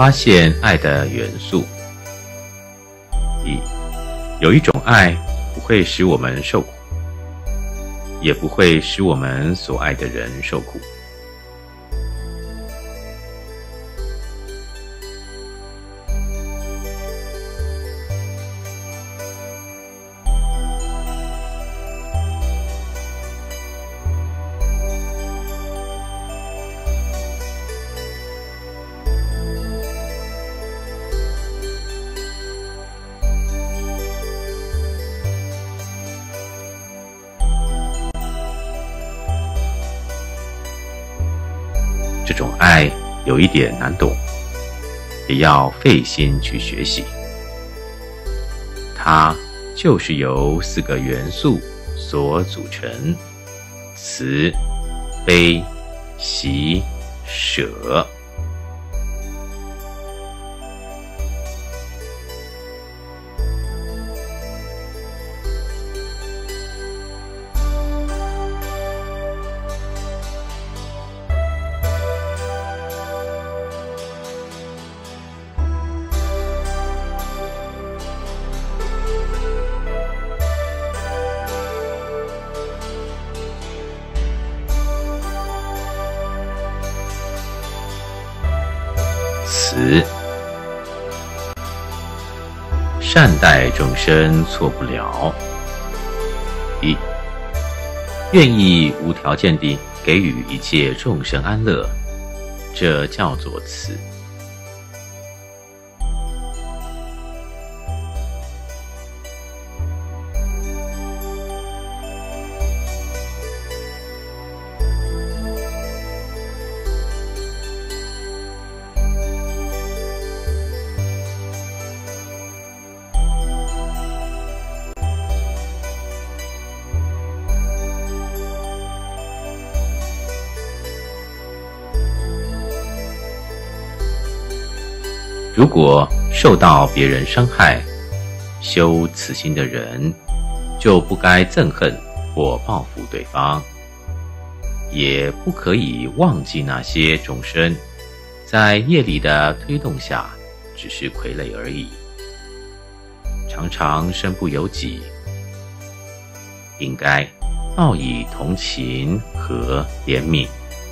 发现爱的元素。一，有一种爱不会使我们受苦，也不会使我们所爱的人受苦。这种爱有一点难懂，也要费心去学习。它就是由4个元素所组成：慈、悲、喜、舍。慈，善待众生错不了。一，愿意无条件地给予一切众生安乐，这叫做慈。如果受到别人伤害，修慈心的人就不该憎恨或报复对方，也不可以忘记那些众生在业力的推动下只是傀儡而已，常常身不由己，应该报以同情和怜悯。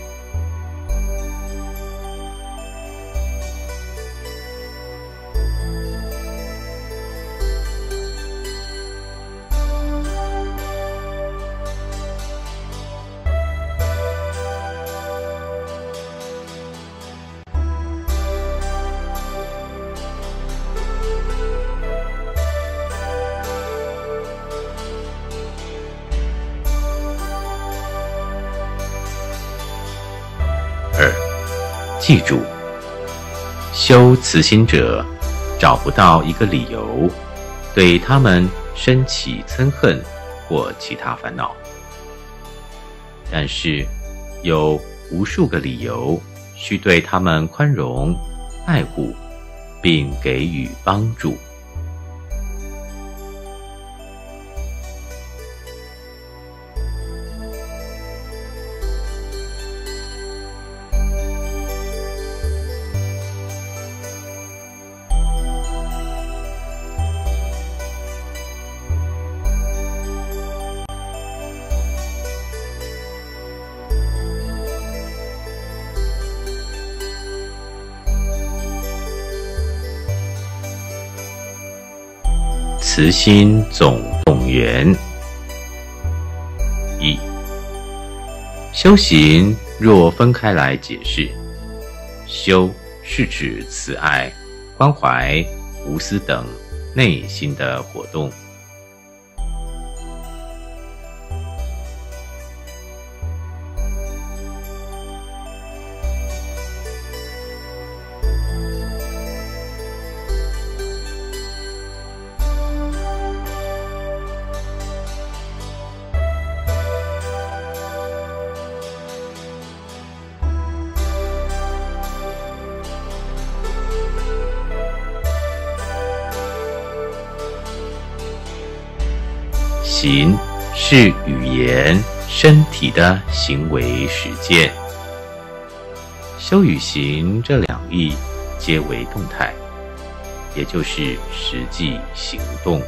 记住，修慈心者找不到一个理由对他们生起憎恨或其他烦恼，但是有无数个理由需对他们宽容、爱护，并给予帮助。慈心总动员。一，修行若分开来解释，修是指慈爱、关怀、无私等内心的活动。行是语言、身体的行为实践。修与行这两义皆为动态，也就是实际行动。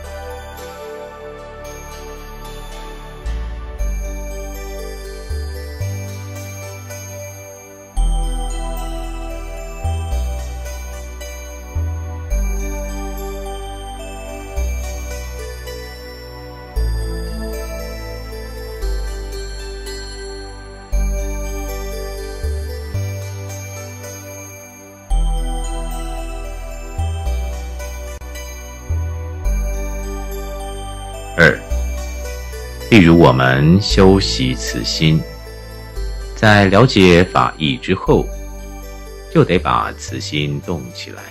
二，例如我们修习慈心，在了解法义之后，就得把慈心动起来。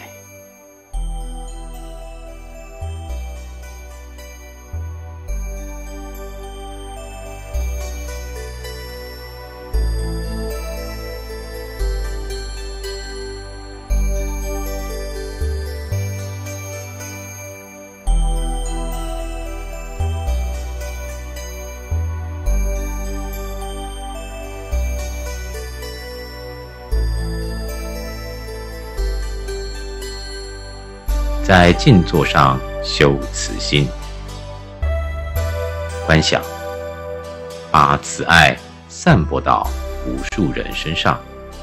在静坐上修慈心，观想，把慈爱散播到无数人身上，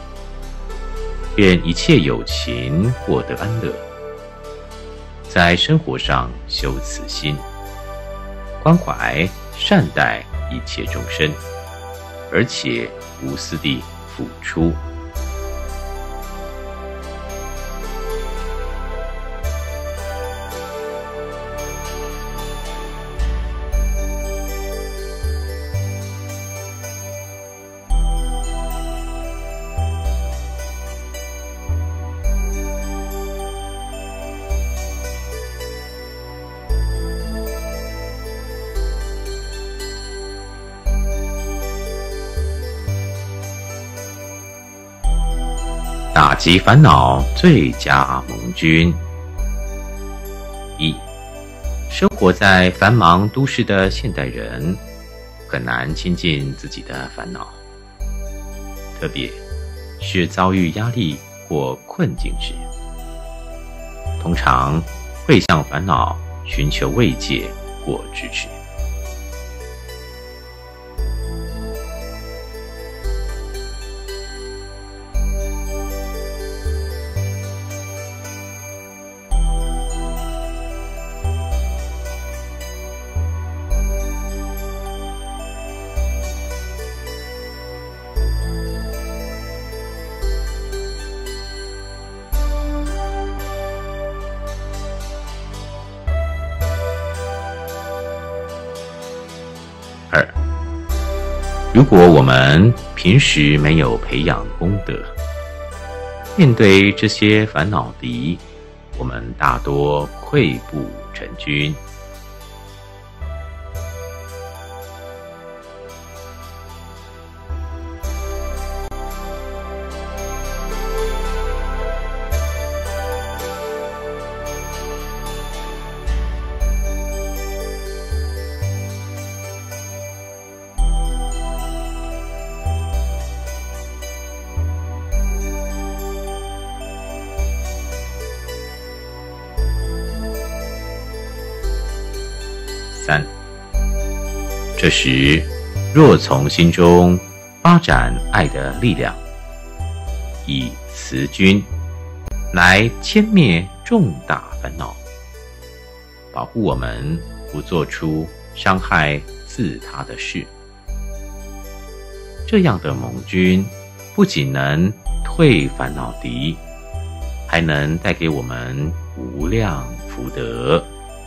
愿一切有情获得安乐。在生活上修慈心，关怀善待一切众生，而且无私地付出。打击烦恼最佳盟军。一，生活在繁忙都市的现代人，很难亲近自己的烦恼，特别是遭遇压力或困境时，通常会向烦恼寻求慰藉或支持。二，如果我们平时没有培养功德，面对这些烦恼敌，我们大多溃不成军。三，这时若从心中发展爱的力量，以慈君来歼灭重大烦恼，保护我们不做出伤害自他的事，这样的盟军不仅能退烦恼敌，还能带给我们无量福德。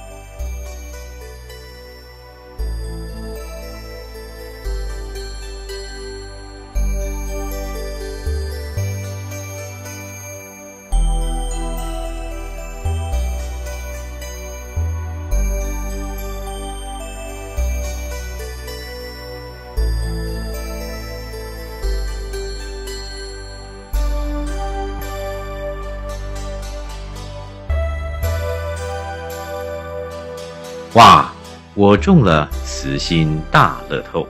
哇，我中了慈心大乐透！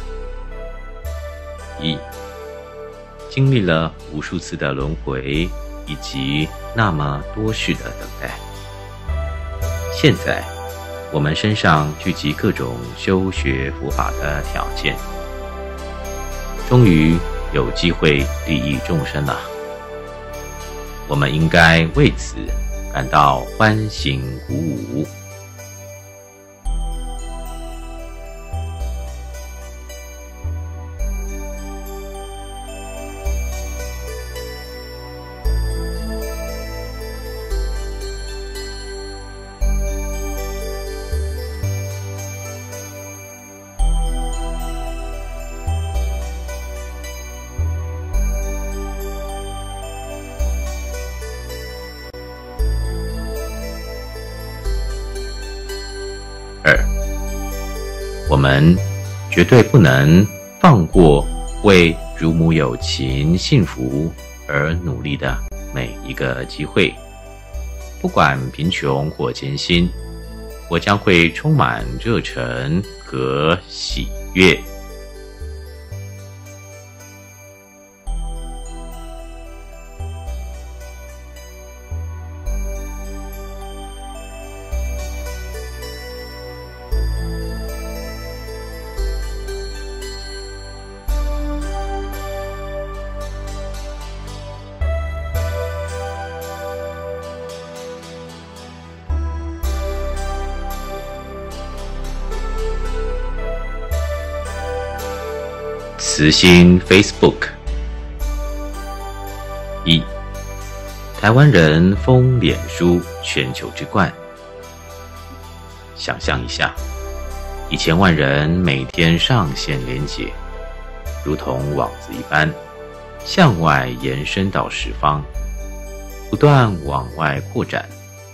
一，经历了无数次的轮回， 以及那么多事的等待。现在，我们身上聚集各种修学佛法的条件，终于有机会利益众生了。我们应该为此感到欢欣鼓舞。我们绝对不能放过为乳母有情幸福而努力的每一个机会，不管贫穷或艰辛，我将会充满热忱和喜悦。慈心 Facebook。 1. 台湾人封脸书全球之冠。想象一下，1000万人每天上线连结，如同网子一般，向外延伸到十方，不断往外扩展。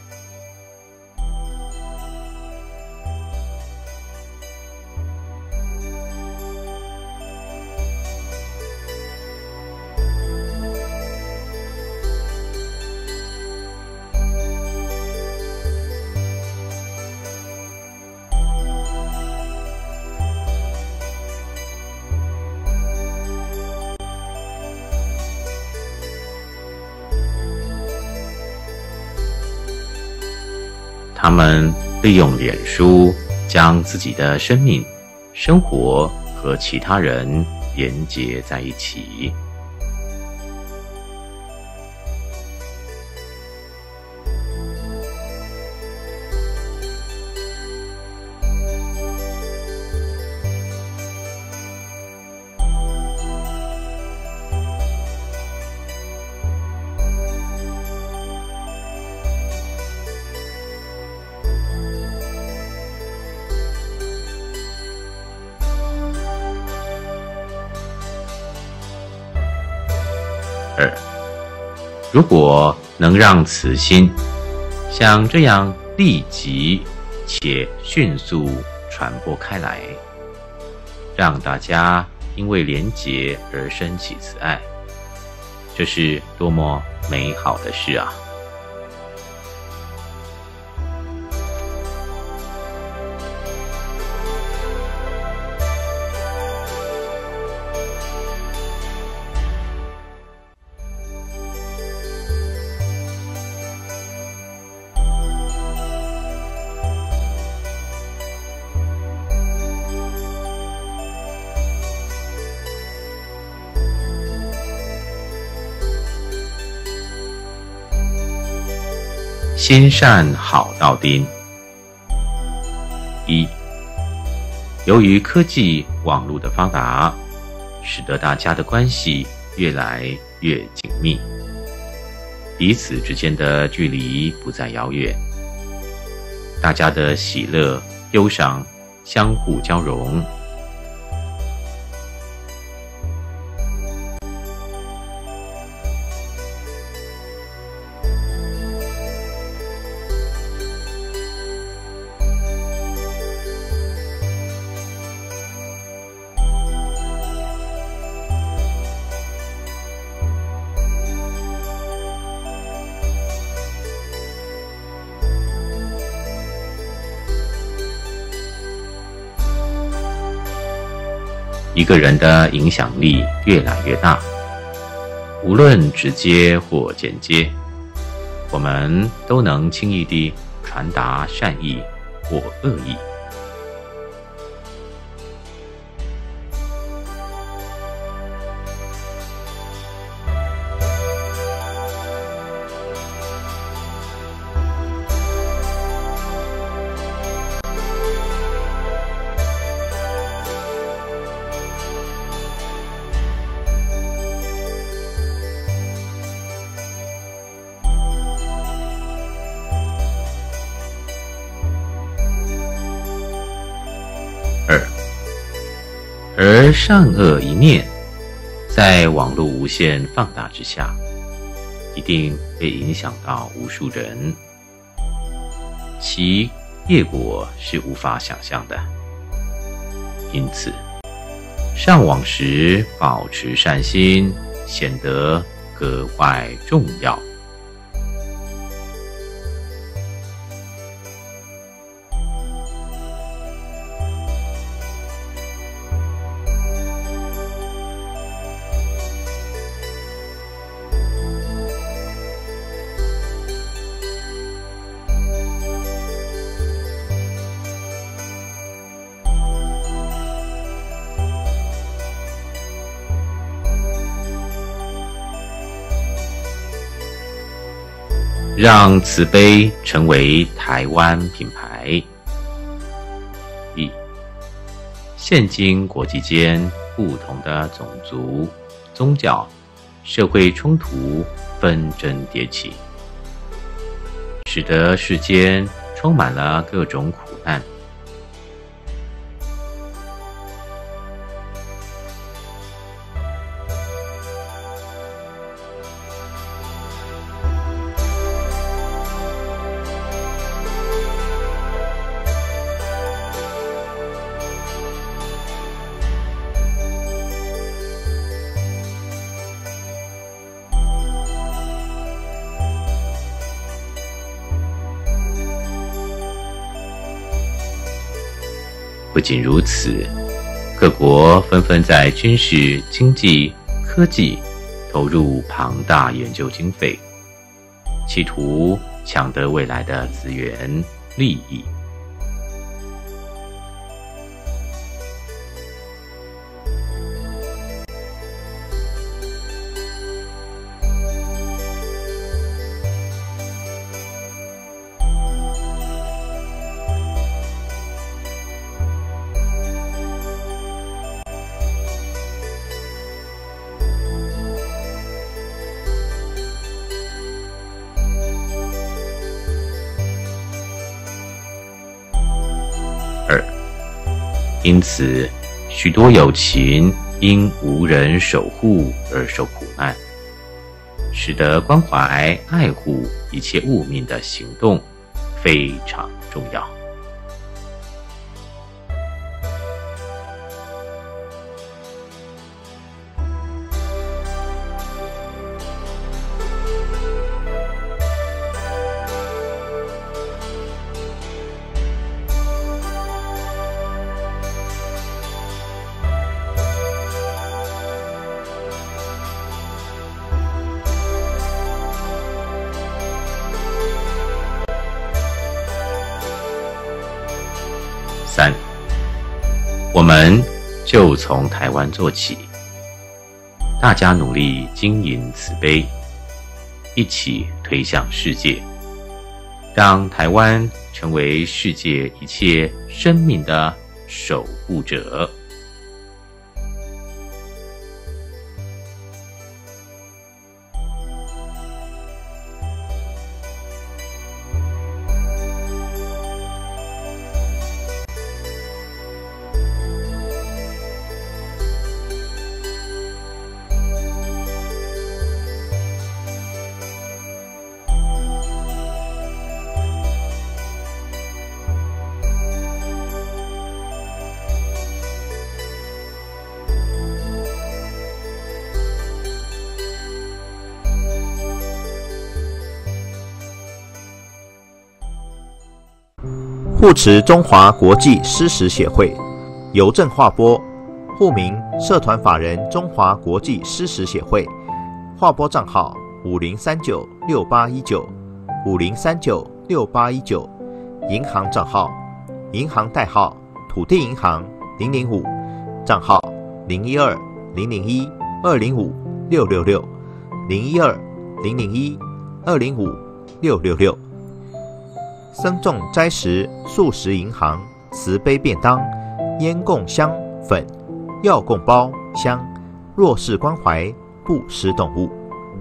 他们利用脸书将自己的生命、生活和其他人连结在一起。2. 如果能让此心像这样立即且迅速传播开来，让大家因为连结而升起慈爱，这是多么美好的事啊！心善好道丁。1. 由于科技网络的发达，使得大家的关系越来越紧密，彼此之间的距离不再遥远，大家的喜乐、忧伤相互交融。一个人的影响力越来越大， 无论直接或间接，我们都能轻易地传达善意或恶意。而善恶一面，在网络无限放大之下，一定会影响到无数人，其业果是无法想象的。因此，上网时保持善心，显得格外重要。让慈悲成为台湾品牌。一、现今国际间不同的种族、宗教、社会冲突纷争迭起，使得世间充满了各种苦难。不仅如此，各国纷纷在军事、经济、科技投入庞大研究经费，企图抢得未来的资源利益。因此，许多友情因无人守护而受苦难，使得关怀爱护一切物命的行动非常重要。3. 我们就从台湾做起，大家努力经营慈悲，一起推向世界，让台湾成为世界一切生命的守护者。 护持中华国际施食协会，邮政划拨，户名社团法人中华国际施食协会， 划拨账号5039681950396819，银行账号银行代号土地银行005，账号012-002-266，012-001-205-666。僧众斋食素食银行慈悲便当，烟供香粉，药供包香，弱势关怀不施动物。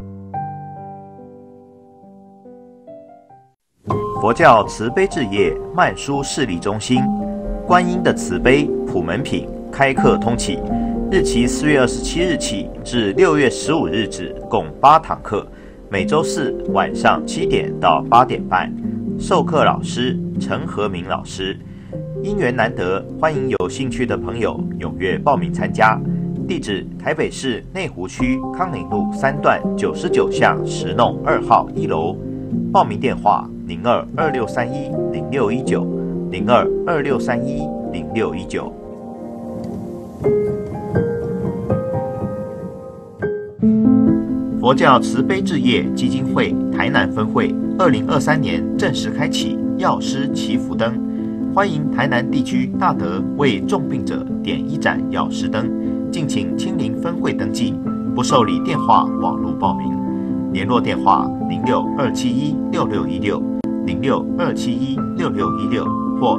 佛教慈悲置业曼殊视力中心，观音的慈悲普门品开课通启，日期4月27日起至6月15日止，共8堂课，每周四晚上7点到8点半。授课老师陈和明老师。因缘难得，欢迎有兴趣的朋友踊跃报名参加。地址：台北市内湖区康宁路3段99巷10弄2号1楼。报名电话：02-2631-0619，02-2631-0619。佛教慈悲置业基金会台南分会2023年正式开启药师祈福灯，欢迎台南地区大德为重病者点一盏药师灯，敬请亲临分会登记，不受理电话网络报名。联络电话06-271-6616，06-271-6616或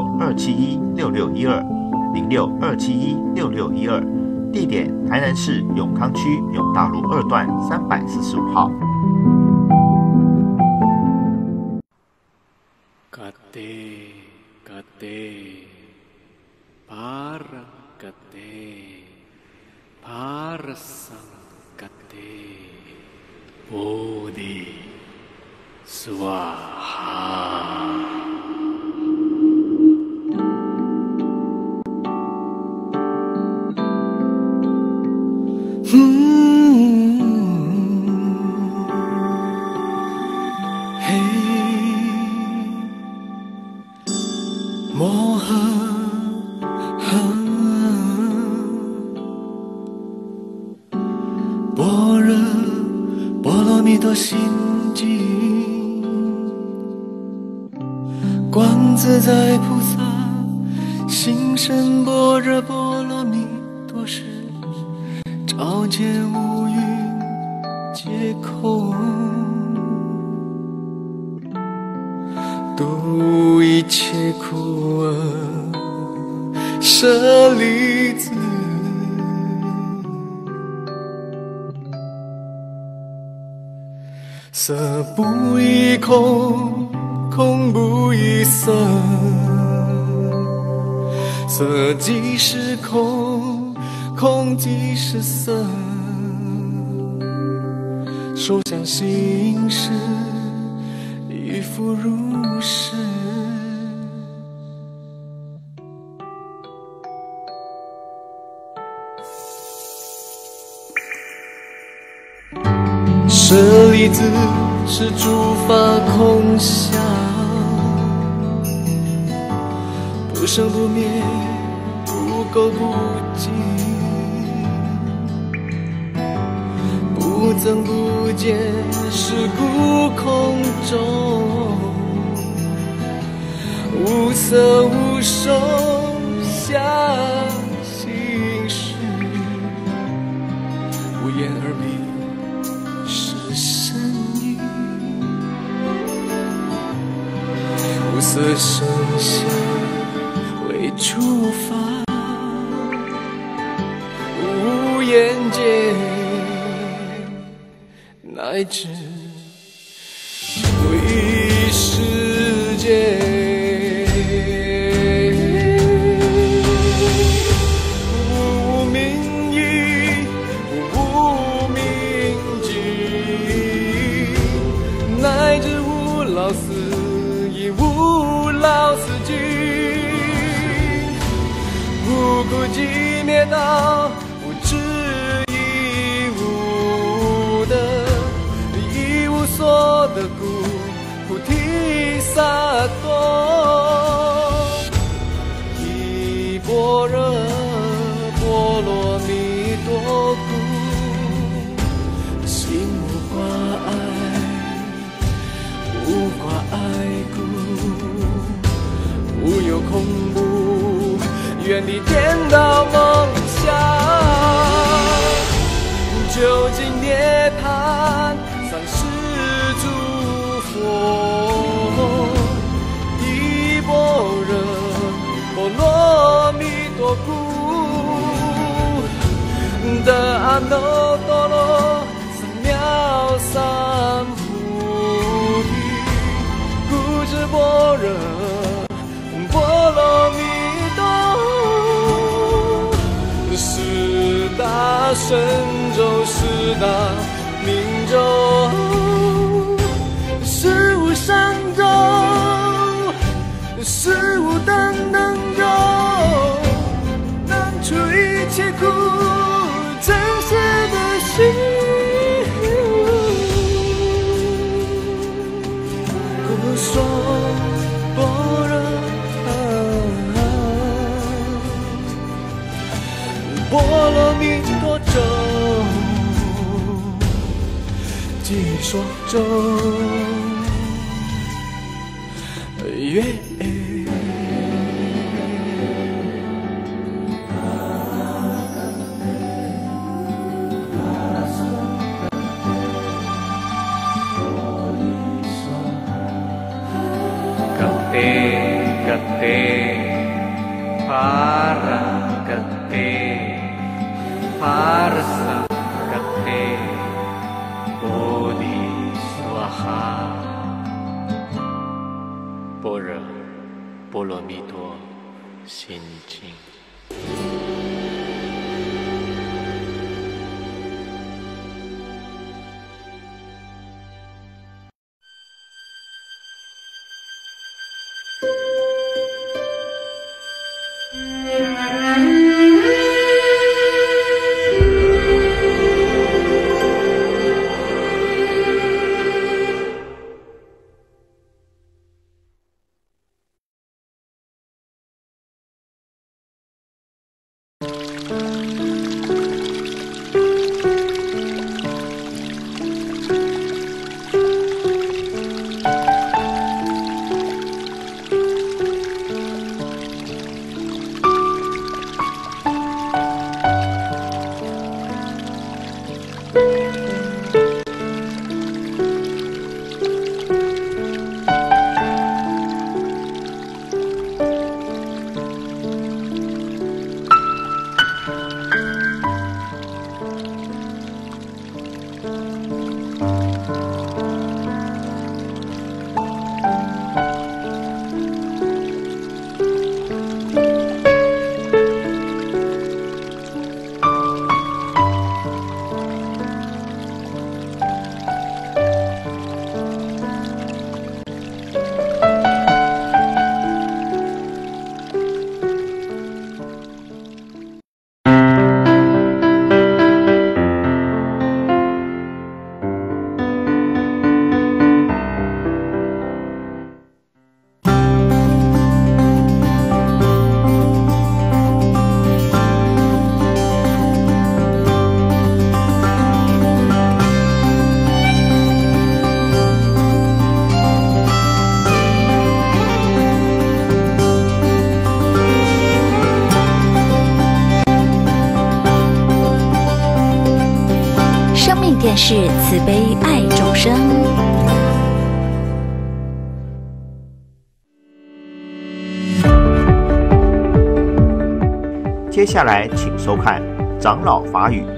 06-271-6612，06-271-6612。地点：台南市永康区永大路2段345号。 心经，观自在菩萨心身般若波罗蜜多时，照见五蕴皆空，度一切苦厄舍利子。色不异空，空不异色，色即是空，空即是色，受想行识，亦复如是。舍利子，是诸法空相，不生不灭，不垢不净，不增不减，是故空中，无色无受想行识，无言而明。无色声香为诸法，无眼界乃至为世界。无明意，无明尽，乃至无老死。无老死尽，无苦集灭道，无智亦无得，一无所得故，菩提萨埵，依般若波罗蜜多故，悉远地颠倒梦想，究竟涅槃丧失诸佛，依般若波罗蜜多故，得阿耨多罗三藐三菩提，故知般若波罗蜜多，四大神咒，四大明咒，十无上咒，十无等等咒，能除一切苦，真实的心。故说般若波罗蜜多咒，即说咒曰。 Parsa Kate Bodhi Swaha 般若波罗蜜多心经。 电视慈悲爱众生。 接下来请收看长老法语。